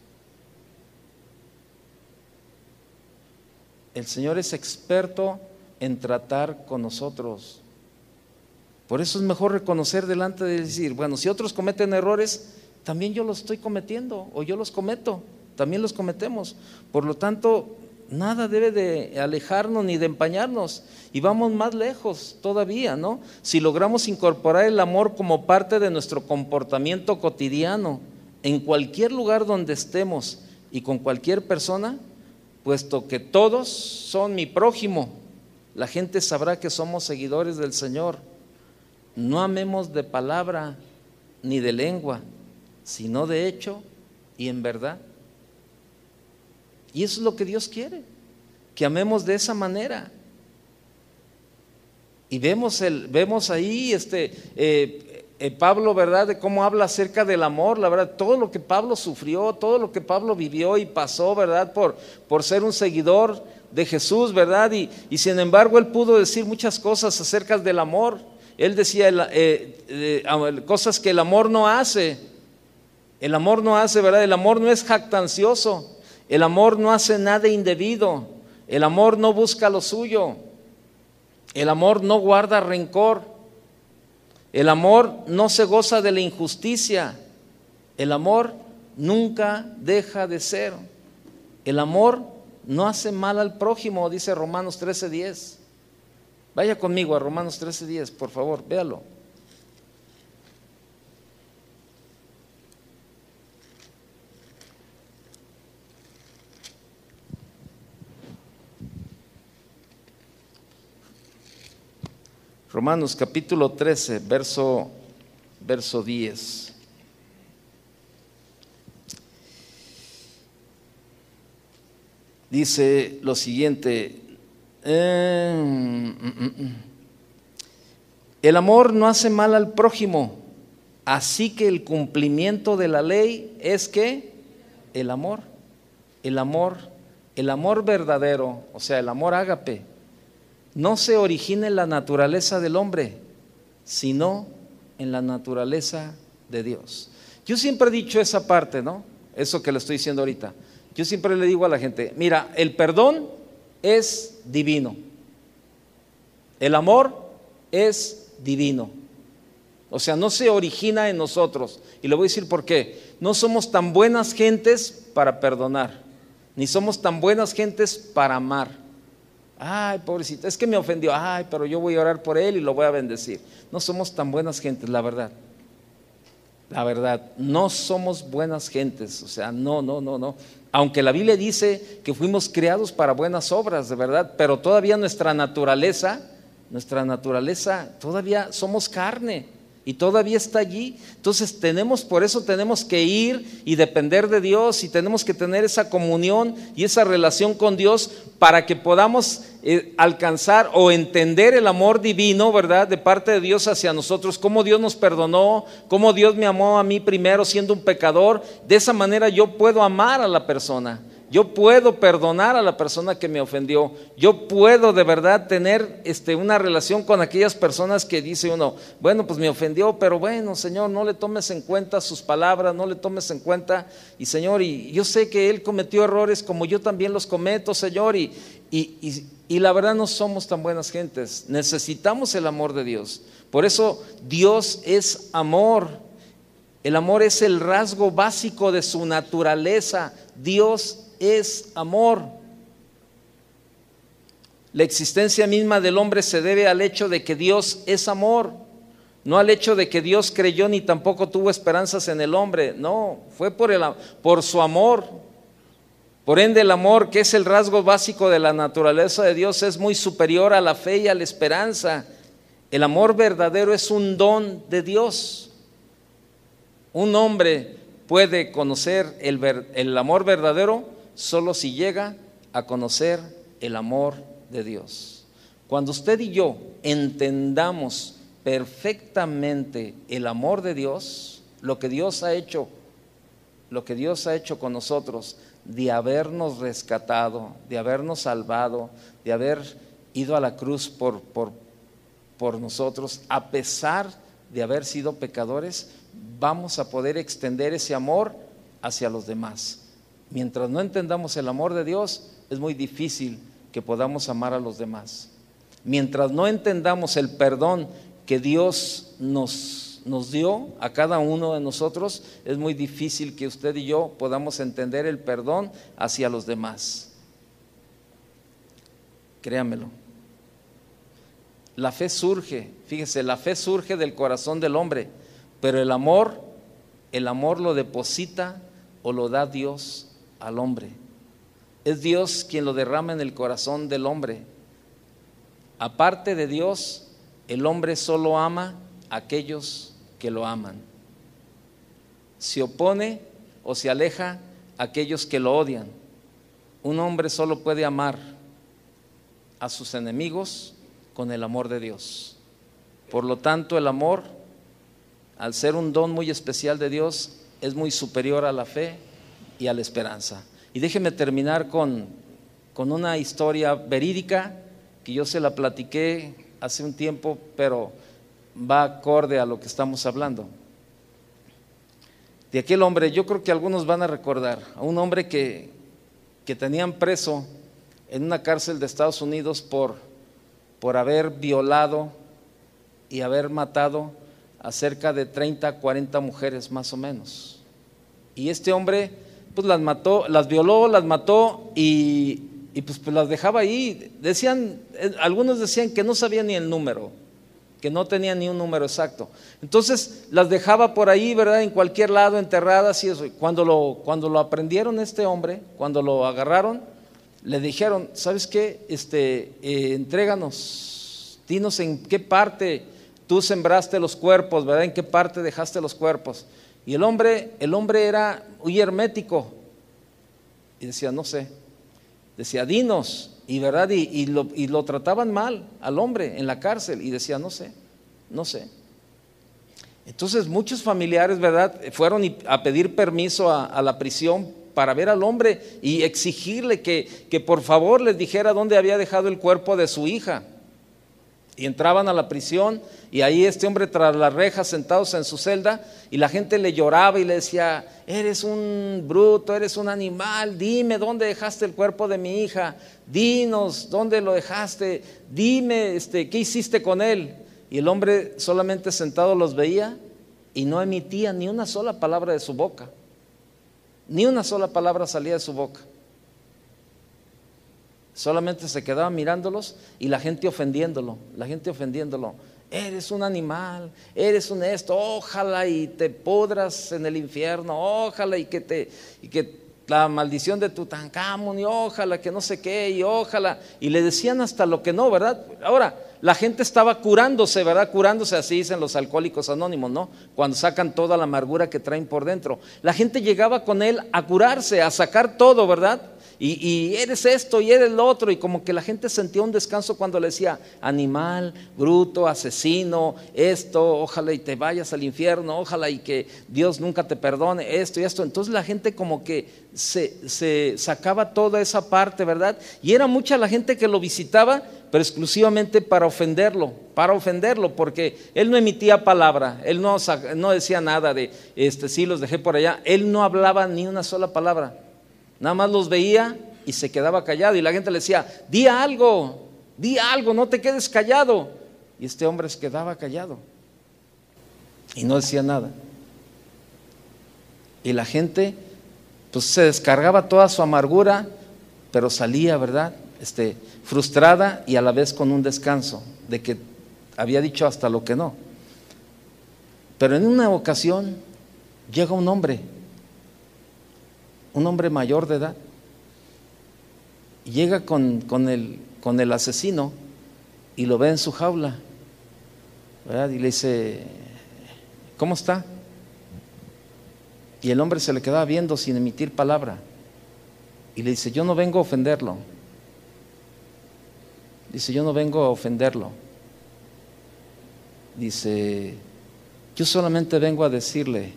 El Señor es experto en tratar con nosotros. Por eso es mejor reconocer delante de decir, bueno, si otros cometen errores, también yo los estoy cometiendo, o yo los cometo, también los cometemos. Por lo tanto, nada debe de alejarnos ni de empañarnos, y vamos más lejos todavía, ¿no? Si logramos incorporar el amor como parte de nuestro comportamiento cotidiano, en cualquier lugar donde estemos y con cualquier persona, puesto que todos son mi prójimo, la gente sabrá que somos seguidores del Señor. No amemos de palabra ni de lengua, sino de hecho y en verdad. Y eso es lo que Dios quiere, que amemos de esa manera. Y vemos ahí Pablo, ¿verdad?, de cómo habla acerca del amor, la verdad, todo lo que Pablo sufrió, todo lo que Pablo vivió y pasó, ¿verdad?, por ser un seguidor de Jesús, ¿verdad? Y sin embargo él pudo decir muchas cosas acerca del amor. Él decía cosas que el amor no hace. El amor no hace, ¿verdad? El amor no es jactancioso. El amor no hace nada indebido. El amor no busca lo suyo. El amor no guarda rencor. El amor no se goza de la injusticia. El amor nunca deja de ser. El amor no hace mal al prójimo, dice Romanos 13:10. Vaya conmigo a Romanos 13:10, por favor, véalo. Romanos capítulo 13, verso 10. Dice lo siguiente: el amor no hace mal al prójimo, así que el cumplimiento de la ley es que el amor verdadero, o sea, el amor ágape, no se origina en la naturaleza del hombre, sino en la naturaleza de Dios. Yo siempre he dicho esa parte, ¿no? Eso que le estoy diciendo ahorita. Yo siempre le digo a la gente, mira, el perdón es divino. El amor es divino. O sea, no se origina en nosotros. Y le voy a decir por qué. No somos tan buenas gentes para perdonar, ni somos tan buenas gentes para amar. Ay, pobrecito, es que me ofendió. Ay, pero yo voy a orar por él y lo voy a bendecir. No somos tan buenas gentes, la verdad. La verdad, no somos buenas gentes. O sea, no. Aunque la Biblia dice que fuimos creados para buenas obras, de verdad, pero todavía nuestra naturaleza, todavía somos carne y todavía está allí. Entonces por eso tenemos que ir y depender de Dios, y tenemos que tener esa comunión y esa relación con Dios para que podamos alcanzar o entender el amor divino, ¿verdad?, de parte de Dios hacia nosotros, cómo Dios nos perdonó, cómo Dios me amó a mí primero siendo un pecador. De esa manera yo puedo amar a la persona. Yo puedo perdonar a la persona que me ofendió. Yo puedo de verdad tener una relación con aquellas personas que dice uno, bueno, pues me ofendió, pero bueno, Señor, no le tomes en cuenta sus palabras, no le tomes en cuenta, y Señor, y yo sé que él cometió errores como yo también los cometo, Señor, y la verdad no somos tan buenas gentes. Necesitamos el amor de Dios. Por eso Dios es amor. El amor es el rasgo básico de su naturaleza. Dios es amor. La existencia misma del hombre se debe al hecho de que Dios es amor, no al hecho de que Dios creyó ni tampoco tuvo esperanzas en el hombre. No, fue por su amor. Por ende, el amor, que es el rasgo básico de la naturaleza de Dios, es muy superior a la fe y a la esperanza. El amor verdadero es un don de Dios. Un hombre puede conocer el amor verdadero solo si llega a conocer el amor de Dios. Cuando usted y yo entendamos perfectamente el amor de Dios, lo que Dios ha hecho con nosotros, de habernos rescatado, de habernos salvado, de haber ido a la cruz por nosotros, a pesar de haber sido pecadores, vamos a poder extender ese amor hacia los demás. Mientras no entendamos el amor de Dios, es muy difícil que podamos amar a los demás. Mientras no entendamos el perdón que Dios nos dio a cada uno de nosotros, es muy difícil que usted y yo podamos entender el perdón hacia los demás. Créamelo. La fe surge, fíjese, la fe surge del corazón del hombre, pero el amor lo deposita o lo da Dios al hombre. Es Dios quien lo derrama en el corazón del hombre. Aparte de Dios, el hombre solo ama a aquellos que lo aman. Se opone o se aleja a aquellos que lo odian. Un hombre solo puede amar a sus enemigos con el amor de Dios. Por lo tanto, el amor, al ser un don muy especial de Dios, es muy superior a la fe y a la esperanza. Y déjeme terminar con una historia verídica que yo se la platiqué hace un tiempo, pero va acorde a lo que estamos hablando. De aquel hombre, yo creo que algunos van a recordar, a un hombre que tenían preso en una cárcel de Estados Unidos por haber violado y haber matado a cerca de 30, 40 mujeres más o menos. Y este hombre pues las mató, las violó, las mató y pues las dejaba ahí. Decían, algunos decían que no sabía ni el número, que no tenía ni un número exacto. Entonces las dejaba por ahí, ¿verdad? En cualquier lado, enterradas y eso. Cuando lo aprendieron este hombre, cuando lo agarraron, le dijeron, ¿sabes qué? Entréganos, dinos en qué parte tú sembraste los cuerpos, ¿verdad? ¿En qué parte dejaste los cuerpos? Y el hombre era muy hermético y decía, no sé. Decía, dinos, y verdad, y lo trataban mal al hombre en la cárcel y decía, no sé. Entonces muchos familiares, ¿verdad?, fueron a pedir permiso a la prisión para ver al hombre y exigirle que por favor les dijera dónde había dejado el cuerpo de su hija. Y entraban a la prisión y ahí este hombre tras las rejas sentados en su celda y la gente le lloraba y le decía, eres un bruto, eres un animal, dime dónde dejaste el cuerpo de mi hija, dinos dónde lo dejaste, dime qué hiciste con él. Y el hombre solamente sentado los veía y no emitía ni una sola palabra de su boca, ni una sola palabra salía de su boca. Solamente se quedaba mirándolos y la gente ofendiéndolo, eres un animal, eres un esto, ojalá y te pudras en el infierno, ojalá y que la maldición de Tutankamón, y ojalá que no sé qué, y ojalá, y le decían hasta lo que no, ¿verdad? Ahora, la gente estaba curándose, ¿verdad? Curándose, así dicen los alcohólicos anónimos, ¿no? Cuando sacan toda la amargura que traen por dentro. La gente llegaba con él a curarse, a sacar todo, ¿verdad? Y eres esto y eres lo otro, y como que la gente sentía un descanso cuando le decía animal, bruto, asesino, esto, ojalá y te vayas al infierno, ojalá y que Dios nunca te perdone, esto y esto. Entonces la gente como que se sacaba toda esa parte, ¿verdad? Y era mucha la gente que lo visitaba, pero exclusivamente para ofenderlo, porque él no emitía palabra, él no decía nada de sí, los dejé por allá, él no hablaba ni una sola palabra. Nada más los veía y se quedaba callado y la gente le decía, di algo, no te quedes callado. Y este hombre se quedaba callado y no decía nada. Y la gente pues se descargaba toda su amargura, pero salía, ¿verdad?, frustrada y a la vez con un descanso de que había dicho hasta lo que no. Pero en una ocasión llega un hombre mayor de edad, y llega con el asesino y lo ve en su jaula, ¿verdad? Y le dice, ¿cómo está? Y el hombre se le quedaba viendo sin emitir palabra y le dice, yo no vengo a ofenderlo. Dice, yo no vengo a ofenderlo. Dice, yo solamente vengo a decirle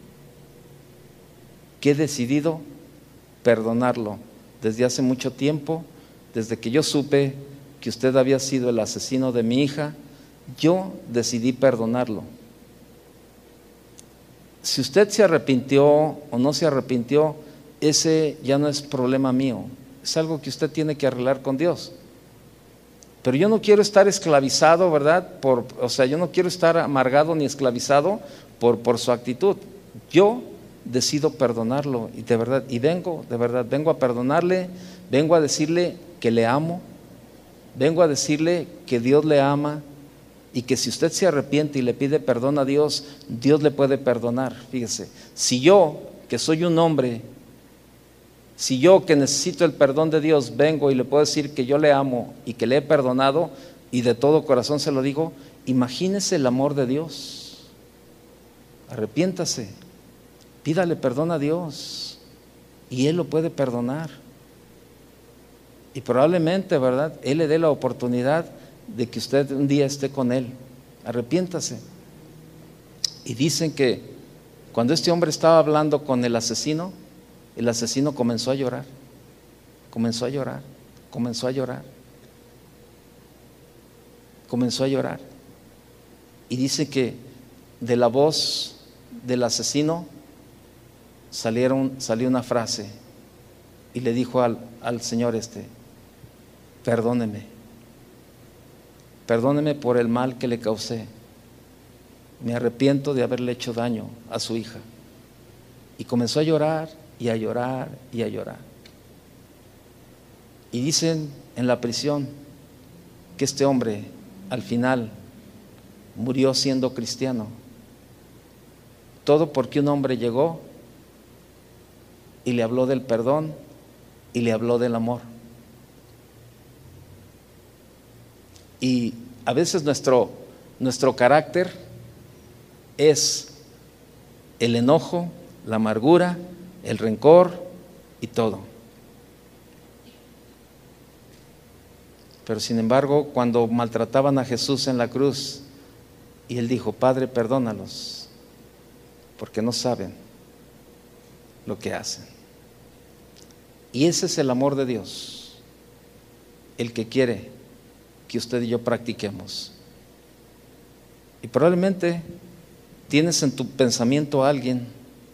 que he decidido perdonarlo desde hace mucho tiempo, desde que yo supe que usted había sido el asesino de mi hija, yo decidí perdonarlo. Si usted se arrepintió o no se arrepintió, ese ya no es problema mío, es algo que usted tiene que arreglar con Dios. Pero yo no quiero estar esclavizado, ¿verdad? Yo no quiero estar amargado ni esclavizado por su actitud. Yo decido perdonarlo y de verdad, vengo a perdonarle, vengo a decirle que le amo, vengo a decirle que Dios le ama y que si usted se arrepiente y le pide perdón a Dios, Dios le puede perdonar. Fíjese, si yo, que soy un hombre, si yo que necesito el perdón de Dios vengo y le puedo decir que yo le amo y que le he perdonado y de todo corazón se lo digo, imagínese el amor de Dios. Arrepiéntase, pídale perdón a Dios y Él lo puede perdonar. Y probablemente, ¿verdad?, Él le dé la oportunidad de que usted un día esté con Él. Arrepiéntase. Y dicen que cuando este hombre estaba hablando con el asesino comenzó a llorar, comenzó a llorar, comenzó a llorar, comenzó a llorar. Y dice que de la voz del asesino salió una frase y le dijo al Señor perdóneme por el mal que le causé, me arrepiento de haberle hecho daño a su hija. Y comenzó a llorar y a llorar y a llorar. Y dicen en la prisión que este hombre al final murió siendo cristiano. Todo porque un hombre llegó y le habló del perdón y le habló del amor. Y a veces nuestro carácter es el enojo, la amargura, el rencor y todo. Pero sin embargo, cuando maltrataban a Jesús en la cruz y Él dijo, Padre, perdónalos, porque no saben lo que hacen. Y ese es el amor de Dios, el que quiere que usted y yo practiquemos. Y probablemente tienes en tu pensamiento a alguien.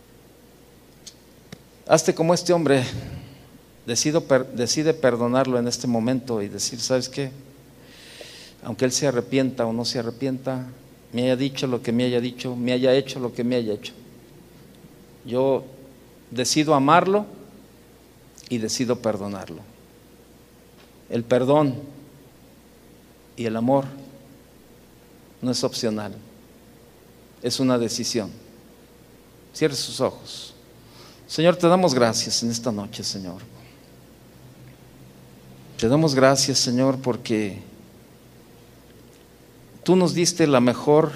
Hazte como este hombre, decide perdonarlo en este momento y decir, ¿sabes qué? Aunque él se arrepienta o no se arrepienta, me haya dicho lo que me haya dicho, me haya hecho lo que me haya hecho, yo decido amarlo y decido perdonarlo. El perdón y el amor no es opcional, es una decisión. Cierre sus ojos. Señor, te damos gracias en esta noche, Señor. Te damos gracias, Señor, porque tú nos diste la mejor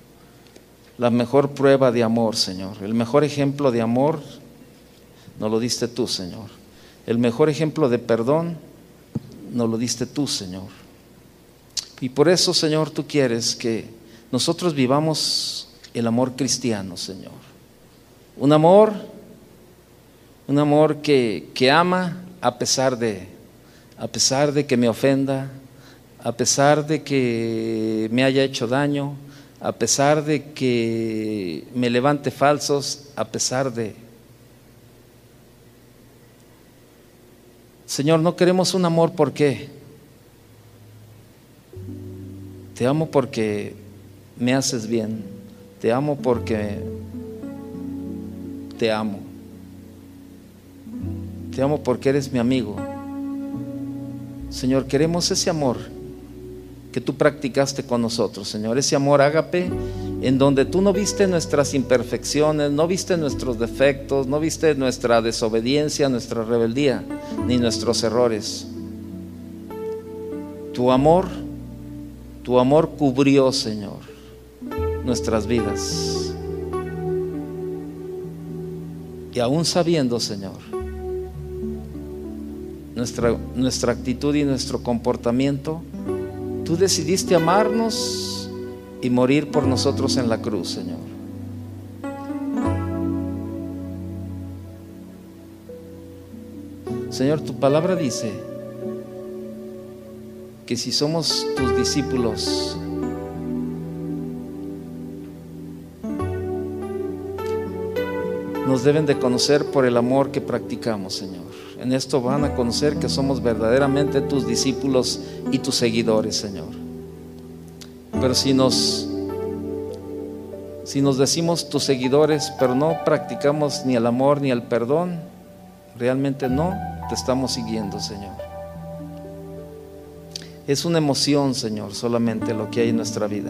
prueba de amor, Señor. El mejor ejemplo de amor nos lo diste tú, Señor. El mejor ejemplo de perdón nos lo diste tú, Señor. Y por eso, Señor, tú quieres que nosotros vivamos el amor cristiano, Señor. Un amor que ama a pesar de que me ofenda, a pesar de que me haya hecho daño, a pesar de que me levante falsos, a pesar de... Señor, no queremos un amor porque te amo porque me haces bien, te amo porque te amo. Te amo porque eres mi amigo. Señor, queremos ese amor que tú practicaste con nosotros, Señor. Ese amor ágape en donde tú no viste nuestras imperfecciones, no viste nuestros defectos, no viste nuestra desobediencia, nuestra rebeldía, ni nuestros errores. Tu amor cubrió, Señor, nuestras vidas. Y aún sabiendo, Señor, nuestra actitud y nuestro comportamiento, tú decidiste amarnos y morir por nosotros en la cruz, Señor. Señor, tu palabra dice que si somos tus discípulos, nos deben de conocer por el amor que practicamos, Señor. En esto van a conocer que somos verdaderamente tus discípulos y tus seguidores, Señor. Pero si nos decimos tus seguidores, pero no practicamos ni el amor ni el perdón, realmente no te estamos siguiendo, Señor. Es una emoción, Señor, solamente lo que hay en nuestra vida.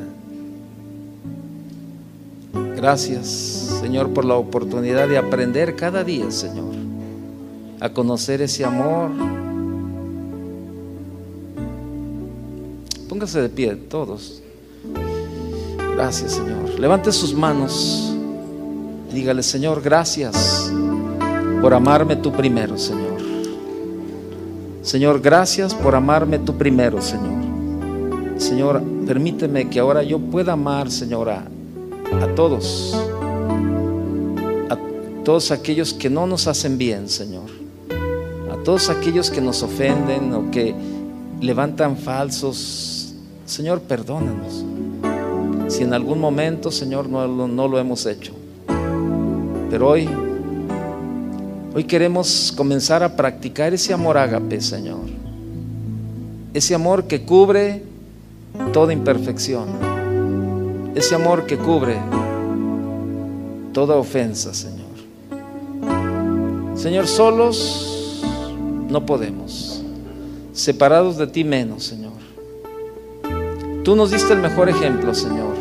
Gracias, Señor, por la oportunidad de aprender cada día, Señor, a conocer ese amor. Póngase de pie todos. Gracias, Señor. Levante sus manos. Dígale: Señor, gracias por amarme tú primero, Señor. Señor, gracias por amarme tú primero, Señor. Señor, permíteme que ahora yo pueda amar, Señor, a todos aquellos que no nos hacen bien, Señor, a todos aquellos que nos ofenden o que levantan falsos. Señor, perdónanos si en algún momento, Señor, no lo hemos hecho. Pero hoy queremos comenzar a practicar ese amor ágape, Señor, ese amor que cubre toda imperfección, ese amor que cubre toda ofensa, Señor. Señor, solos no podemos, separados de ti menos, Señor. Tú nos diste el mejor ejemplo, Señor.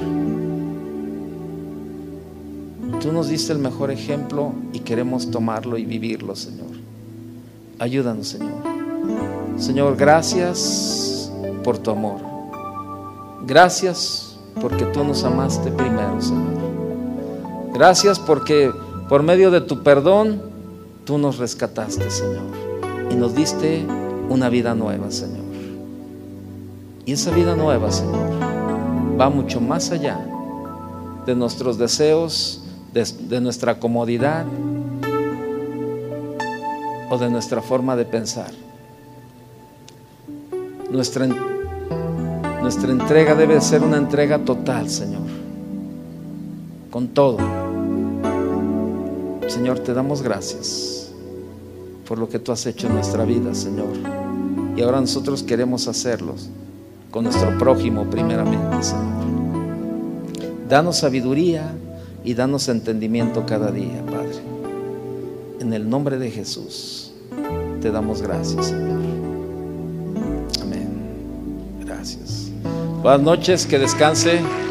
Tú nos diste el mejor ejemplo y queremos tomarlo y vivirlo, Señor. Ayúdanos, Señor. Señor, gracias por tu amor. Gracias porque tú nos amaste primero, Señor. Gracias porque por medio de tu perdón tú nos rescataste, Señor, y nos diste una vida nueva, Señor. Y esa vida nueva, Señor, va mucho más allá de nuestros deseos, de nuestra comodidad o de nuestra forma de pensar. Nuestra entrega debe ser una entrega total, Señor, con todo. Señor, te damos gracias por lo que tú has hecho en nuestra vida, Señor, y ahora nosotros queremos hacerlos con nuestro prójimo primeramente, Señor. Danos sabiduría y danos entendimiento cada día, Padre. En el nombre de Jesús te damos gracias, Señor. Amén. Gracias. Buenas noches, que descanse.